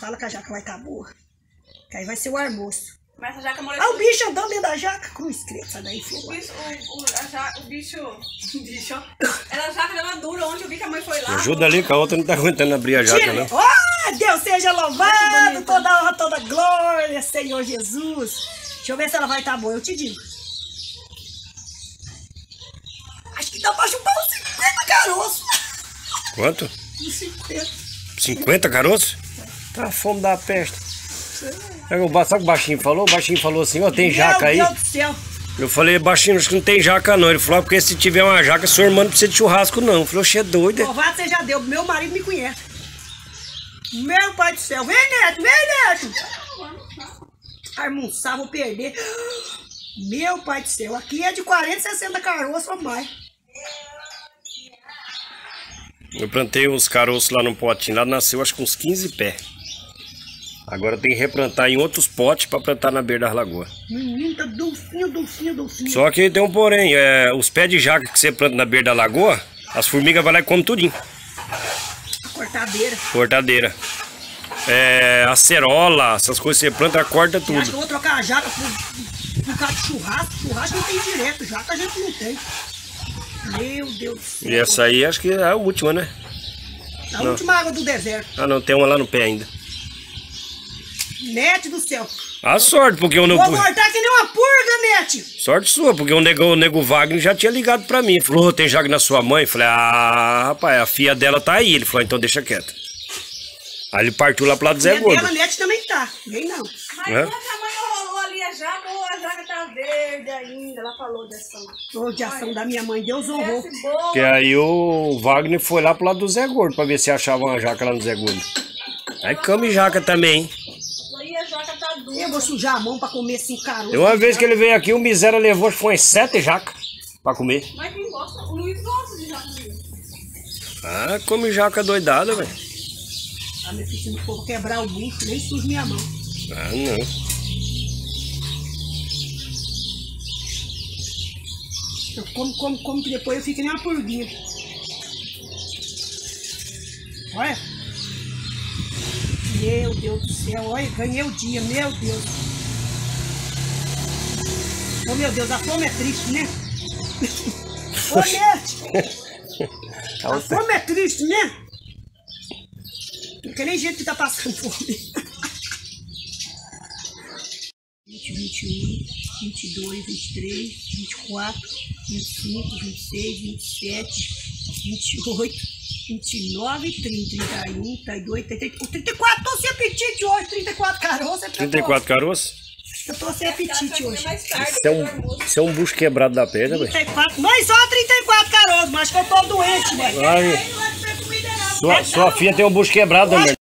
fala que a jaca vai estar boa. Que aí vai ser o almoço. Mas a jaca o bicho andando dentro da jaca. Cruz, credo, sai daí, filho. O bicho... Ela a jaca dela dura, onde eu vi que a mãe foi lá. Ajuda ali, que a outra não tá aguentando abrir a jaca, não. Oh, Deus seja louvado, toda honra, toda glória, Senhor Jesus. Deixa eu ver se ela vai estar boa, eu te digo. Acho que dá pra chupar uns 50 caroços. Quanto? Uns 50. 50 caroços? Tá a fome da peste. Sabe o que o baixinho falou? O baixinho falou assim, ó, tem jaca aí? Meu Deus do céu. Eu falei, baixinho, acho que não tem jaca não. Ele falou, porque se tiver uma jaca, sua irmã não precisa de churrasco não. Eu falei, oxe, é doido. Louvado seja Deus, meu marido me conhece. Meu pai do céu, vem Neto, vem Neto. Almoçar, vou perder. Meu pai do céu, aqui é de 40, 60 caroços ou mais. Eu plantei uns caroços lá no potinho, lá nasceu acho que uns 15 pés. Agora tem que replantar em outros potes para plantar na beira das lagoas. Menino, tá docinho. Só que tem um porém, os pés de jaca que você planta na beira da lagoa, as formigas vão lá e comem tudinho. A cortadeira. Cortadeira. Acerola, essas coisas que você planta, corta tudo. Acho que eu vou trocar a jaca por causa de churrasco. Churrasco não tem direto, jaca a gente não tem. Meu Deus do céu. E essa aí acho que é a última, né? A última água do deserto. Ah não, tem uma lá no pé ainda. Nete do céu. A sorte, porque eu não... Vou cortar que nem uma purga, Nete. Sorte sua, porque o nego Wagner já tinha ligado pra mim. Ele falou, tem jaca na sua mãe? Eu falei, rapaz, a filha dela tá aí. Ele falou, então deixa quieto. Aí ele partiu lá pro lado do Zé Gordo. A Nete também tá, vem não. Mas quando a mãe rolou ali a jaca tá verde ainda. Ela falou de ação. De ação da minha mãe, Deus honrou. Que aí o Wagner foi lá pro lado do Zé Gordo pra ver se achava uma jaca lá no Zé Gordo. Aí come jaca também, hein? A jaca tá dura. Eu vou sujar a mão pra comer assim, caroço. Uma vez que ele veio aqui, o miséria levou, acho que foi umas 7 jacas pra comer. Mas quem gosta? O Luiz gosta de jaca. Ah, come jaca doidada, velho. Ah, meu filho, se não for quebrar o bucho, nem sujo minha mão. Ah, não. Eu como, que depois eu fico nem uma purguinha. Olha. Meu Deus do céu, olha, ganhei o dia, meu Deus. Oh, meu Deus, a fome é triste, né? Ô, Nete! A fome é triste, né? Não tem nem gente que tá passando fome. 20, 21, 22, 23, 24, 25, 26, 27, 28, 29, 30, 31, 32, 33, 34, tô sem apetite hoje, 34 caroços. 34 caroços? Eu tô sem apetite hoje. Isso é um bucho quebrado da perna, velho. 34, mãe, só 34 caroços, mas acho que eu tô doente, velho. Sua filha tem um bucho quebrado, né?